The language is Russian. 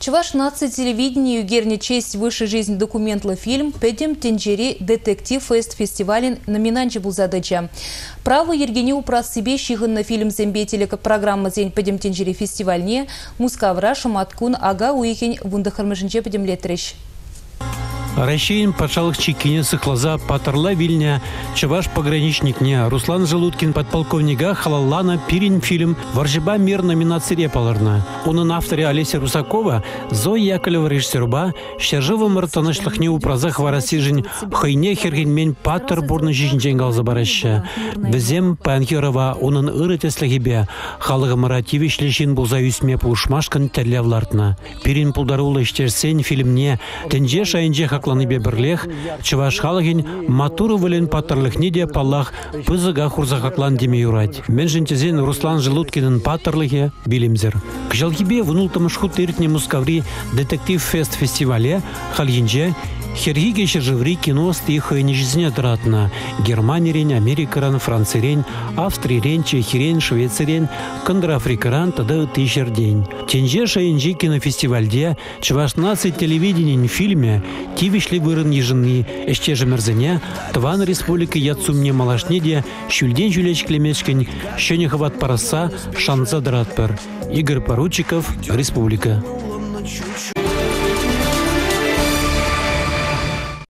Чуваш нации телевидения югерни честь «Высшая жизнь» документла фильм «Педем тенджери детектив фест фестивален» номинанче был задача. Право Ергени упрас себе щихан на фильм зембетели как программа «Зень Педем тенджери» фестивальне мускавра шаматкун ага уихень вундахармашинче педем летрещ. Россиян пачалых чекине сыхлаза патарла вильня, чаваш пограничникне Руслан Желудкин подполковника халаллана пирин фильм «Варжиба мир» номинации репаларна. Он авторе Олеся Русакова, Зоя Яковлева режиссерба, щержива мартанашлахне упразах варасижень хайне хергенмен патар бурны жизнь дженгал забараща. Безем панхерова онын ырытеслегебе халыга маративиш лешин булзаюсме пулшмашкан терлявлартна. Пирин пулдарула іштерсен фильмне тенже шайынже хакланы беберлех, чаваш халыгин матуру вален патарлых неде паллах пызыга хурзахаклан деме юрать. Менжентезен Руслан Желудкинын патарлыхе билимзер. Кжалгибе внултамыш хутыртне мускаври детектив фест фестивале хальинже хергиге шержеври кино стихо нежизне дратна. Германирен, Америкаран, Францирен, Австрирен, Чехирен, Швейцарен, Кандрафрикаран тада тысячер день. Тенже шайынжи кинофестивальде чуваш наций телевиденин фильме тивишли вырын еженны эштеже мерзене Тван республика яцумне малашнеде шюльден жюлеч клемечкен щенеховат параса шанца дратпер. Игорь Поручиков, Республика.